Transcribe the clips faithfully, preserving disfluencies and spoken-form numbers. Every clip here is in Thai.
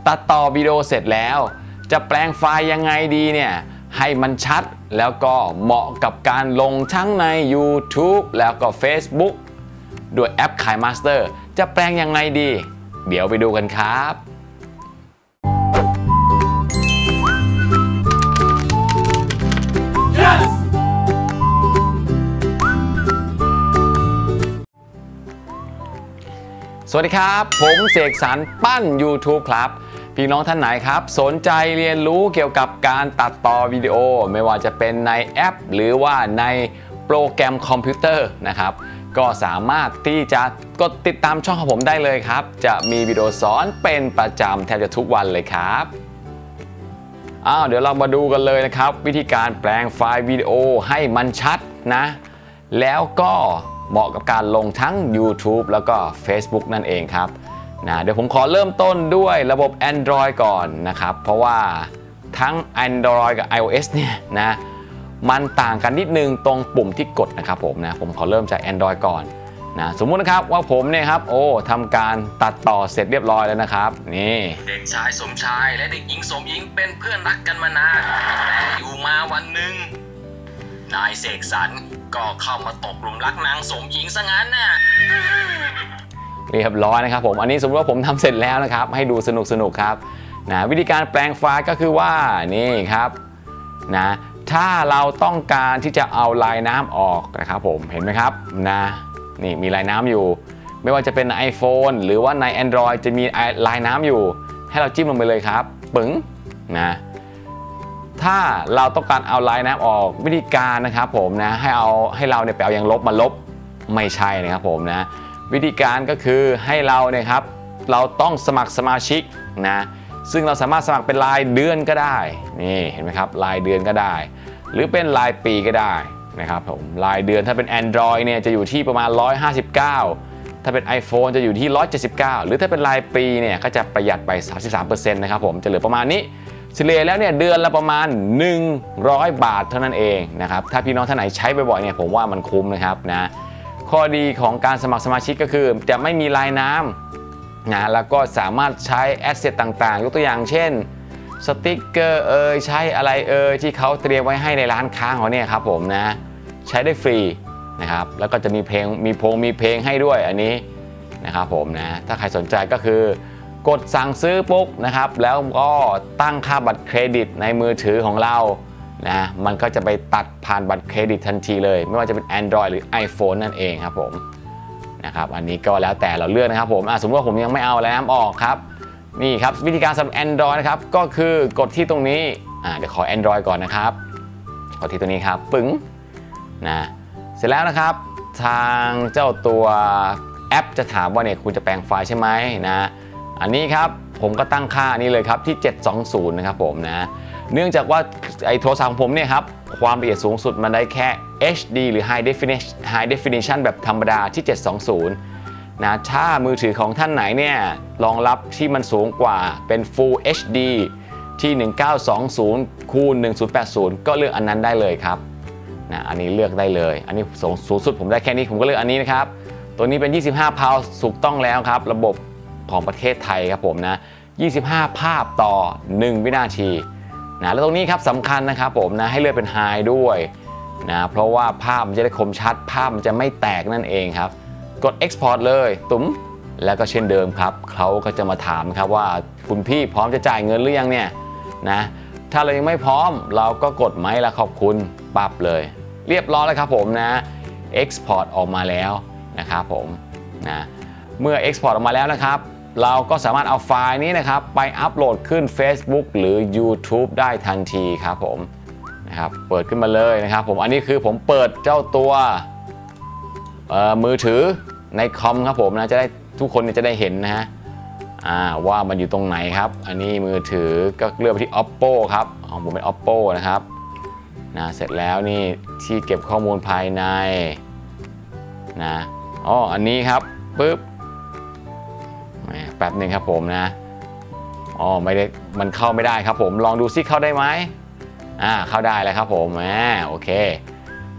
ตัดต่อวิดีโอเสร็จแล้วจะแปลงไฟล์ยังไงดีเนี่ยให้มันชัดแล้วก็เหมาะกับการลงทั้งใน YouTube แล้วก็ Facebook ด้วยแอป KineMaster จะแปลงยังไงดีเดี๋ยวไปดูกันครับสวัสดีครับผมเสกสรรปั้น YouTube ครับพี่น้องท่านไหนครับสนใจเรียนรู้เกี่ยวกับการตัดต่อวิดีโอไม่ว่าจะเป็นในแอปหรือว่าในโปรแกรมคอมพิวเตอร์นะครับก็สามารถที่จะกดติดตามช่องของผมได้เลยครับจะมีวิดีโอสอนเป็นประจำแทบจะทุกวันเลยครับอ้าวเดี๋ยวเรามาดูกันเลยนะครับวิธีการแปลงไฟล์วิดีโอให้มันชัดนะแล้วก็เหมาะกับการลงทั้ง YouTube แล้วก็ Facebook นั่นเองครับนะเดี๋ยวผมขอเริ่มต้นด้วยระบบ Android ก่อนนะครับเพราะว่าทั้ง Android กับ iOS เนี่ยนะมันต่างกันนิดนึงตรงปุ่มที่กดนะครับผมนะผมขอเริ่มจาก Android ก่อนนะสมมุตินะครับว่าผมเนี่ยครับโอ้ทำการตัดต่อเสร็จเรียบร้อยแล้วนะครับนี่เด็กชายสมชายและเด็กหญิงสมหญิงเป็นเพื่อนรักกันมานานแต่อยู่มาวันหนึ่งนายเสกสรรก็เข้ามาตกหลุมรักนางสมหญิงซะงั้นน่ะเรียบร้อยนะครับผมอันนี้สมมติว่าผมทำเสร็จแล้วนะครับให้ดูสนุกสนุกครับนะวิธีการแปลงไฟล์ก็คือว่านี่ครับนะถ้าเราต้องการที่จะเอาลายน้ำออกนะครับผมเห็นไหมครับนะนี่มีลายน้ำอยู่ไม่ว่าจะเป็นใน iPhone หรือว่าใน Android จะมีลายน้ำอยู่ให้เราจิ้มลงไปเลยครับปึ๋งนะถ้าเราต้องการเอาลายน้ำออกวิธีการนะครับผมนะให้เอาให้เราเนี่ยไปเอายางลบมาลบไม่ใช่นะครับผมนะวิธีการก็คือให้เราเนี่ยครับเราต้องสมัครสมาชิกนะซึ่งเราสามารถสมัครเป็นรายเดือนก็ได้นี่เห็นไหมครับรายเดือนก็ได้หรือเป็นรายปีก็ได้นะครับผมรายเดือนถ้าเป็น Android เนี่ยจะอยู่ที่ประมาณหนึ่งร้อยห้าสิบเก้าถ้าเป็น iPhone จะอยู่ที่หนึ่งร้อยเจ็ดสิบเก้าหรือถ้าเป็นรายปีเนี่ยก็จะประหยัดไป สามสิบสามเปอร์เซ็นต์ นะครับผมจะเหลือประมาณนี้เฉลี่ยแล้วเนี่ยเดือนละประมาณหนึ่งร้อยบาทเท่านั้นเองนะครับถ้าพี่น้องท่านไหนใช้บ่อยๆเนี่ยผมว่ามันคุ้มนะครับนะข้อดีของการสมัครสมาชิกก็คือจะไม่มีลายน้ำนะแล้วก็สามารถใช้แอสเซทต่างๆยกตัวอย่างเช่นสติ๊กเกอร์เอ่ยใช้อะไรเอ่ยที่เขาเตรียมไว้ให้ในร้านค้าเขาเนี่ยครับผมนะใช้ได้ฟรีนะครับแล้วก็จะมีเพลงมีพงมีเพลงให้ด้วยอันนี้นะครับผมนะถ้าใครสนใจก็คือกดสั่งซื้อปุ๊บนะครับแล้วก็ตั้งค่าบัตรเครดิตในมือถือของเรานะมันก็จะไปตัดผ่านบัตรเครดิตทันทีเลยไม่ว่าจะเป็น Android หรือ iPhone นั่นเองครับผมนะครับอันนี้ก็แล้วแต่เราเลือกนะครับผมสมมติว่าผมยังไม่เอาแล้วน้ำออกครับนี่ครับวิธีการสำหรับ Android นะครับก็คือกดที่ตรงนี้เดี๋ยวขอ Android ก่อนนะครับกดที่ตรงนี้ครับปึ๋งนะเสร็จแล้วนะครับทางเจ้าตัวแอปจะถามว่าเนี่ยคุณจะแปลงไฟล์ใช่ไหมนะอันนี้ครับผมก็ตั้งค่านี้เลยครับที่เจ็ดสองศูนย์นะครับผมนะเนื่องจากว่าไอ้โทรศัพท์ของผมเนี่ยครับความละเอียดสูงสุดมันได้แค่ เอช ดี หรือ High Definition High Definition แบบธรรมดาที่เจ็ดสองศูนย์นะถ้ามือถือของท่านไหนเนี่ยรองรับที่มันสูงกว่าเป็น Full เอช ดี ที่หนึ่งพันเก้าร้อยยี่สิบคูณหนึ่งพันแปดสิบก็เลือกอันนั้นได้เลยครับนะอันนี้เลือกได้เลยอันนี้สูงสุดผมได้แค่นี้ผมก็เลือกอันนี้นะครับตัวนี้เป็นยี่สิบห้าพาวถูกต้องแล้วครับระบบของประเทศไทยครับผมนะยี่สิบห้าภาพต่อหนึ่งวินาทีนะแล้วตรงนี้ครับสำคัญนะครับผมนะให้เลือกเป็น High ด้วยนะเพราะว่าภาพมันจะได้คมชัดภาพมันจะไม่แตกนั่นเองครับกด Export เลยตุ๋มแล้วก็เช่นเดิมครับเขาก็จะมาถามครับว่าคุณพี่พร้อมจะจ่ายเงินหรือยังเนี่ยนะถ้าเรายังไม่พร้อมเราก็กดไหมละขอบคุณปั๊บเลยเรียบร้อยแล้วครับผมนะ Export ออกมาแล้วนะครับผมนะเมื่อ Export ออกมาแล้วนะครับเราก็สามารถเอาไฟล์นี้นะครับไปอัปโหลดขึ้น Facebook หรือ YouTube ได้ทันทีครับผมนะครับเปิดขึ้นมาเลยนะครับผมอันนี้คือผมเปิดเจ้าตัวมือถือในคอมครับผมนะจะได้ทุกคนจะได้เห็นนะฮะว่ามันอยู่ตรงไหนครับอันนี้มือถือก็เลือกไปที่ Oppo ครับของผมเป็น Oppo นะครับนะเสร็จแล้วนี่ที่เก็บข้อมูลภายในนะอ๋ออันนี้ครับปึ๊บแป๊บหนึ่งครับผมนะอ๋อไม่ได้มันเข้าไม่ได้ครับผมลองดูซิเข้าได้ไหมอ่าเข้าได้แล้วครับผมอ่าโอเคนะ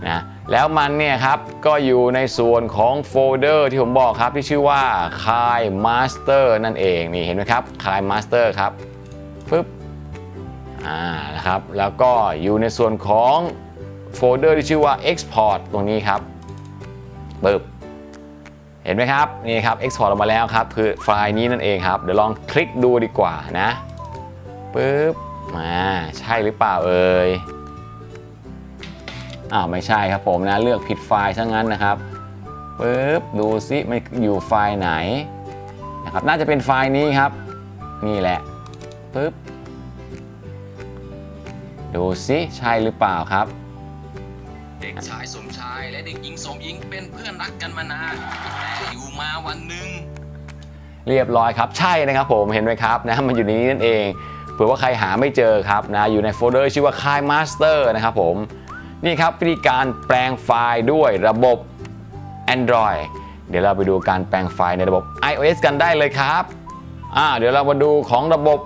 แล้วมันเนี่ยครับก็อยู่ในส่วนของโฟลเดอร์ที่ผมบอกครับที่ชื่อว่า KiMaster นั่นเองนี่เห็นไหมครับ KiMaster ครับปึ๊บอ่านะครับแล้วก็อยู่ในส่วนของโฟลเดอร์ที่ชื่อว่า Export ตรงนี้ครับปึ๊บเห็นไหมครับนี่ครับ Export ออกมาแล้วครับคือไฟล์นี้นั่นเองครับเดี๋ยวลองคลิกดูดีกว่านะปึ๊บมาใช่หรือเปล่าเอ่ยอ้าวไม่ใช่ครับผมนะเลือกผิดไฟล์ซะงั้นนะครับปึ๊บดูซิมันอยู่ไฟล์ไหนนะครับน่าจะเป็นไฟล์นี้ครับนี่แหละปึ๊บดูซิใช่หรือเปล่าครับเด็กชายสมชายและเด็กหญิงสมหญิงเป็นเพื่อนรักกันมานานแต่อยู่มาวันหนึ่งเรียบร้อยครับใช่นะครับผมเห็นไหมครับนะมันอยู่ในนี้นั่นเองเผื่อว่าใครหาไม่เจอครับนะอยู่ในโฟลเดอร์ชื่อว่า KiMaster นะครับผมนี่ครับวิธีการแปลงไฟล์ด้วยระบบ Android เดี๋ยวเราไปดูการแปลงไฟล์ในระบบ iOS กันได้เลยครับอ่าเดี๋ยวเรามาดูของระบบ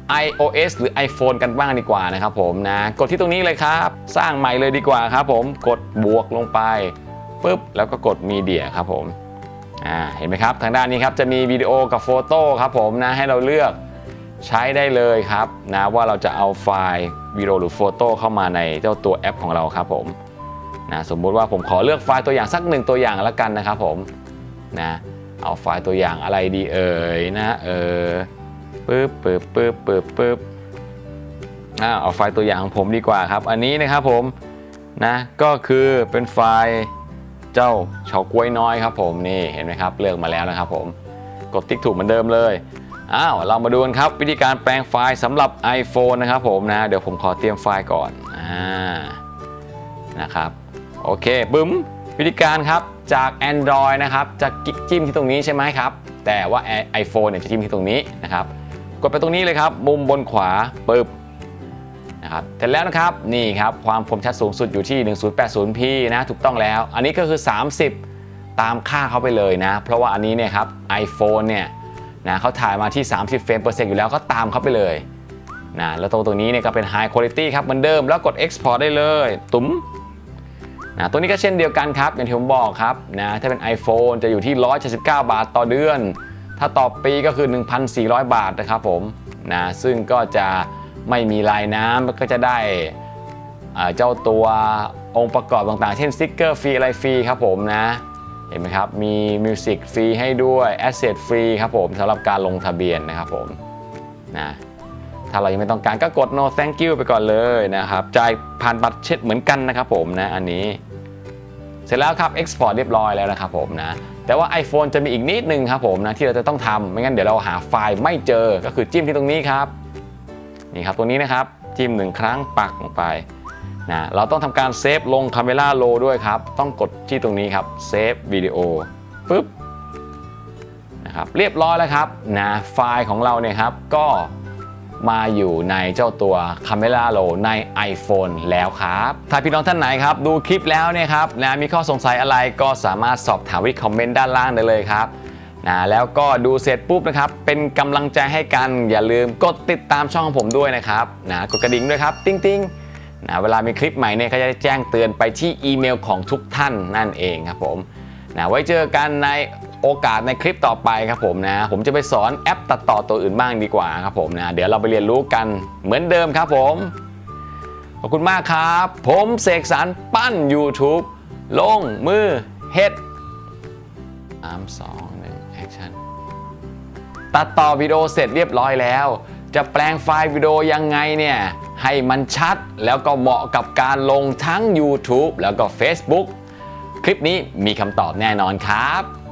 iOS หรือ iPhone กันบ้างดีกว่านะครับผมนะกดที่ตรงนี้เลยครับสร้างใหม่เลยดีกว่าครับผมกดบวกลงไปปุ๊บแล้วก็กดมีเดียครับผมอ่าเห็นไหมครับทางด้านนี้ครับจะมีวิดีโอกับโฟโต้ครับผมนะให้เราเลือกใช้ได้เลยครับนะว่าเราจะเอาไฟล์วิดีโอหรือโฟโต้เข้ามาในเจ้าตัวแอปของเราครับผมนะสมมุติว่าผมขอเลือกไฟล์ตัวอย่างสักหนึ่งตัวอย่างแล้วกันนะครับผมนะเอาไฟล์ตัวอย่างอะไรดีเอ่ยนะเออปึ๊บปึ๊บปึ๊บปึ๊บปึ๊บอ่าเอาไฟล์ตัวอย่างของผมดีกว่าครับอันนี้นะครับผมนะก็คือเป็นไฟล์เจ้าเฉาก๊วยน้อยครับผมนี่เห็นไหมครับเลือกมาแล้วนะครับผมกดติ๊กถูกเหมือนเดิมเลยอ้าวเรามาดูกันครับวิธีการแปลงไฟล์สำหรับ iPhone นะครับผมนะเดี๋ยวผมขอเตรียมไฟล์ก่อนอ่านะครับโอเคบึ้มวิธีการครับจาก Android นะครับจะจิ้มที่ตรงนี้ใช่ไหมครับแต่ว่า iPhone เนี่ยจะจิ้มที่ตรงนี้นะครับกดไปตรงนี้เลยครับมุมบนขวาปึ๊บนะครับเสร็จแล้วนะครับนี่ครับความคมชัดสูงสุดอยู่ที่ หนึ่งพันแปดสิบ พี นะถูกต้องแล้วอันนี้ก็คือสามสิบตามค่าเข้าไปเลยนะเพราะว่าอันนี้เนี่ยครับ iPhone เนี่ยนะเขาถ่ายมาที่สามสิบเฟรมเปอร์เซ็นต์อยู่แล้วก็ตามเข้าไปเลยนะแล้วตรงตรงนี้เนี่ยก็เป็น High Quality ครับเหมือนเดิมแล้วกด Export ได้เลยตุ๋มนะตัวนี้ก็เช่นเดียวกันครับอย่างที่ผมบอกครับนะถ้าเป็น iPhone จะอยู่ที่หนึ่งร้อยเจ็ดสิบเก้าบาทต่อเดือนถ้าต่อปีก็คือ หนึ่งพันสี่ร้อย บาทนะครับผมนะซึ่งก็จะไม่มีลายน้ำก็จะได้เจ้าตัวองค์ประกอบต่างๆเช่นสติ๊กเกอร์ฟรีอะไรฟรีครับผมนะเห็นไหมครับมีมิวสิกฟรีให้ด้วยแอสเซทฟรีครับผมสำหรับการลงทะเบียนนะครับผมนะถ้าเรายังไม่ต้องการก็กด no thank you ไปก่อนเลยนะครับจ่ายผ่านบัตรเช็ดเหมือนกันนะครับผมนะอันนี้เสร็จแล้วครับ export เรียบร้อยแล้วนะครับผมนะแต่ว่า iPhone จะมีอีกนิดนึงครับผมนะที่เราจะต้องทำไม่งั้นเดี๋ยวเราหาไฟล์ไม่เจอก็คือจิ้มที่ตรงนี้ครับนี่ครับตรงนี้นะครับจิ้มหนึ่งครั้งปักลงไปนะเราต้องทำการเซฟลง Camera Raw ด้วยครับต้องกดที่ตรงนี้ครับเซฟวิดีโอปึ๊บนะครับเรียบร้อยแล้วครับนะไฟล์ของเราเนี่ยครับก็มาอยู่ในเจ้าตัว Camera Raw ใน iPhone แล้วครับถ้าพี่น้องท่านไหนครับดูคลิปแล้วเนี่ยครับนะมีข้อสงสัยอะไรก็สามารถสอบถามที่คอมเมนต์ด้านล่างได้เลยครับนะแล้วก็ดูเสร็จปุ๊บนะครับเป็นกำลังใจให้กันอย่าลืมกดติดตามช่องของผมด้วยนะครับนะกดกระดิ่งด้วยครับติ๊งติ๊งนะเวลามีคลิปใหม่เนี่ยก็จะแจ้งเตือนไปที่อีเมลของทุกท่านนั่นเองครับผมนะไว้เจอกันในโอกาสในคลิปต่อไปครับผมนะผมจะไปสอนแอปตัดต่อตัวอื่นบ้างดีกว่าครับผมนะเดี๋ยวเราไปเรียนรู้กันเหมือนเดิมครับผมขอบคุณมากครับผมเสกสรรปั้น YouTube ลงมือเฮ็ดสาม สอง หนึ่งแอคชั่นตัดต่อวิดีโอเสร็จเรียบร้อยแล้วจะแปลงไฟล์วิดีโอยังไงเนี่ยให้มันชัดแล้วก็เหมาะกับการลงทั้ง YouTube แล้วก็ Facebook คลิปนี้มีคำตอบแน่นอนครับ